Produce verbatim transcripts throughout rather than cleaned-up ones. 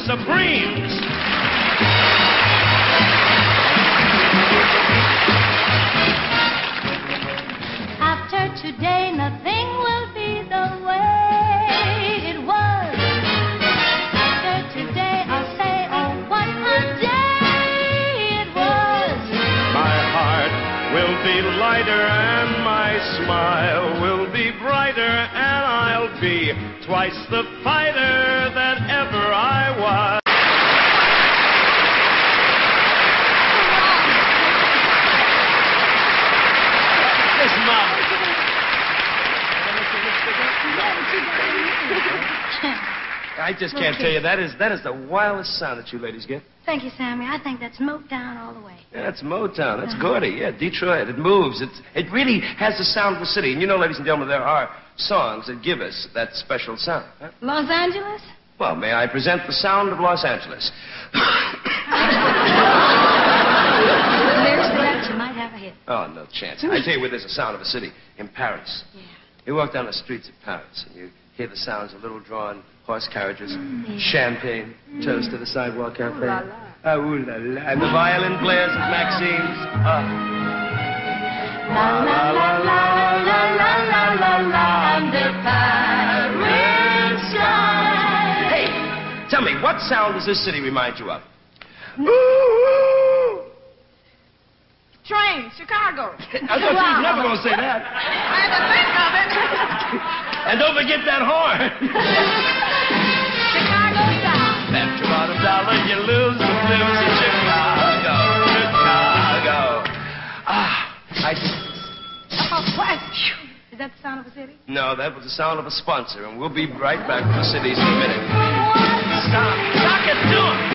Supremes. After today, nothing will be the way it was. After today, I'll say, oh, what a day it was. My heart will be lighter and my smile will be brighter, and I'll be twice the fighter that ever I was. I just can't tell you, that is that is the wildest sound that you ladies get. Thank you, Sammy. I think that's Motown all the way. Yeah, that's Motown. That's Gordy. Yeah, Detroit. It moves. It's, it really has the sound of the city. And you know, ladies and gentlemen, there are songs that give us that special sound. Huh? Los Angeles? Well, may I present the sound of Los Angeles? Lyrics for that, you might have a hit. Oh, no chance. I tell you where there's a sound of a city. In Paris. Yeah. You walk down the streets of Paris, and you hear the sounds of little drawn horse carriages, Mm. champagne, toast to the sidewalk cafe. Ooh la la. Ah, ooh la la. And the violin players of Maxine's. Ah. La la la la la la la la la under Paris sky. Hey, tell me, what sound does this city remind you of? Train, Chicago. I thought you was never going to say that. I had to think of it. And don't forget that horn. Chicago sound. Bet you bought a dollar, you lose the blues in Chicago, Chicago. Ah, I... Oh, what? Is that the sound of a city? No, that was the sound of a sponsor, and we'll be right back with the cities in a minute. What? Stop. Stop it, do it.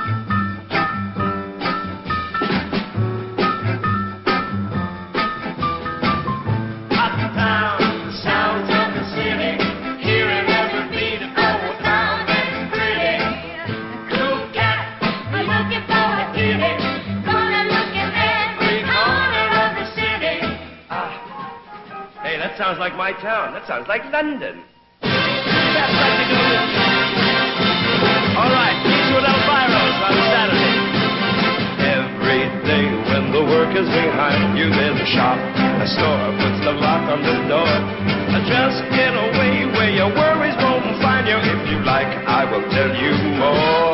Sounds like my town. That sounds like London. That's like to go with... All right, these were Elvira's on Saturday. Every day when the work is behind you, there's a shop, a store, puts the lock on the door. Just get away where your worries won't find you. If you like, I will tell you more.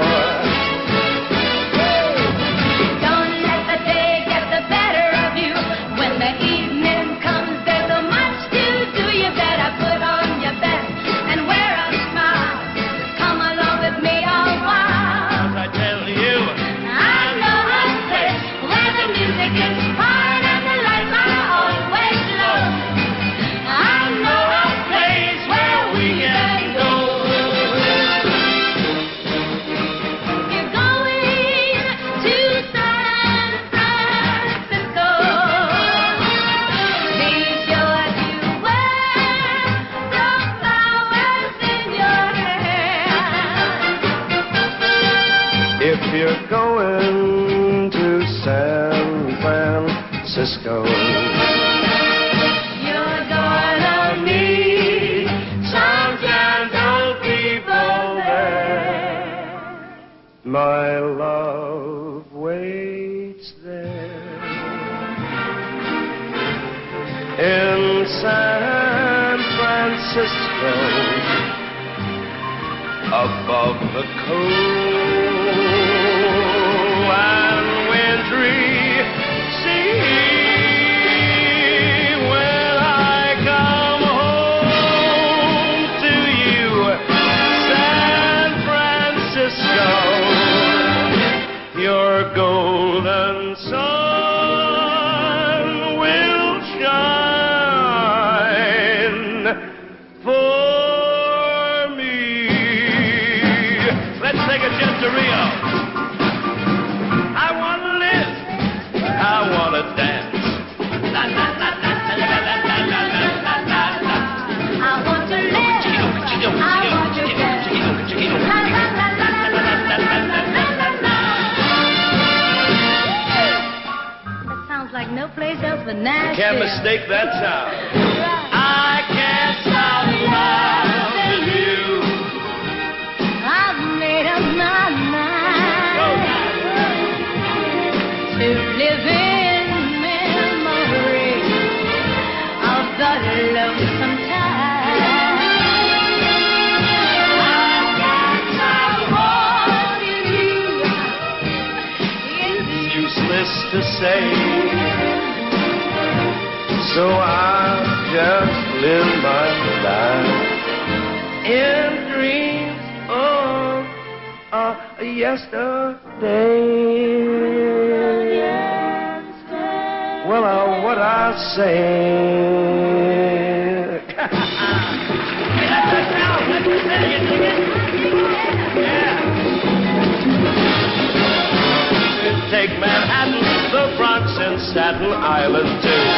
Don't let the day get the better of you. When the evening comes, there's so much to do. You better put on your best and wear a smile. Come along with me a while. As I tell you, I know a place where the music is fine and the lights are always low. I know a place where we can go. You're going to San Francisco. Be sure to wear the flowers in your hair. if you're going to San Francisco, You're gonna meet some gentle people there. my love waits there in San Francisco, above the cold and wintry sea. When I come home to you, San Francisco, your golden sun will shine for me. Let's take a jet to Rio. I want to live. I want to dance. La, la, la, la, la, la, la, la, la, la, la, la. I want to live. I want to dance. La, la, la, la, la, la, la, la, la, la. That sounds like no place else but Nashville. You can't mistake that sound. I can't stop loving you. I've made up my day. So I'll just live my life in dreams of uh, yesterday. Well, uh, what I say. Take Manhattan, the Bronx, and Staten Island too.